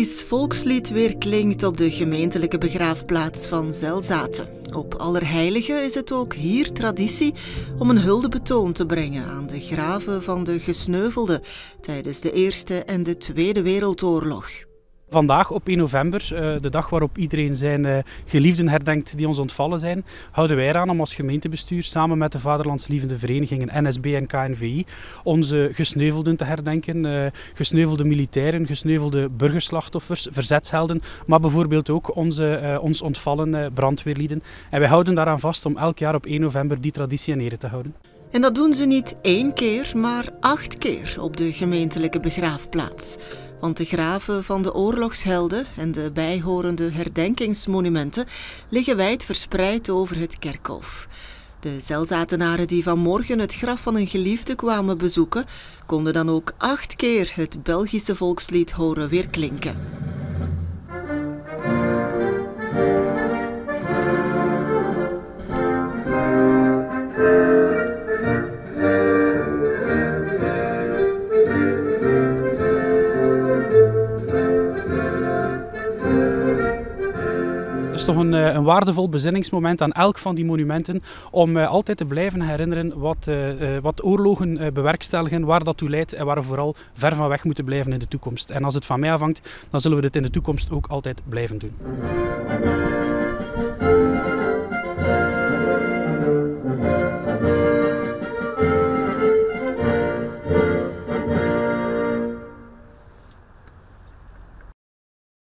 Belgisch volkslied weer klinkt op de gemeentelijke begraafplaats van Zelzaten. Op Allerheiligen is het ook hier traditie om een huldebetoon te brengen aan de graven van de gesneuvelden tijdens de Eerste en de Tweede Wereldoorlog. Vandaag op 1 november, de dag waarop iedereen zijn geliefden herdenkt die ons ontvallen zijn, houden wij eraan om als gemeentebestuur samen met de vaderlandslievende verenigingen NSB en KNVI onze gesneuvelden te herdenken. Gesneuvelde militairen, gesneuvelde burgerslachtoffers, verzetshelden, maar bijvoorbeeld ook ons ontvallen brandweerlieden. En wij houden daaraan vast om elk jaar op 1 november die traditie in ere te houden. En dat doen ze niet 1 keer, maar 8 keer op de gemeentelijke begraafplaats. Want de graven van de oorlogshelden en de bijhorende herdenkingsmonumenten liggen wijd verspreid over het kerkhof. De Zelzatenaren die vanmorgen het graf van een geliefde kwamen bezoeken, konden dan ook 8 keer het Belgische volkslied horen weerklinken. Het is toch een waardevol bezinningsmoment aan elk van die monumenten om altijd te blijven herinneren wat oorlogen bewerkstelligen, waar dat toe leidt en waar we vooral ver van weg moeten blijven in de toekomst. En als het van mij afhangt, dan zullen we dit in de toekomst ook altijd blijven doen.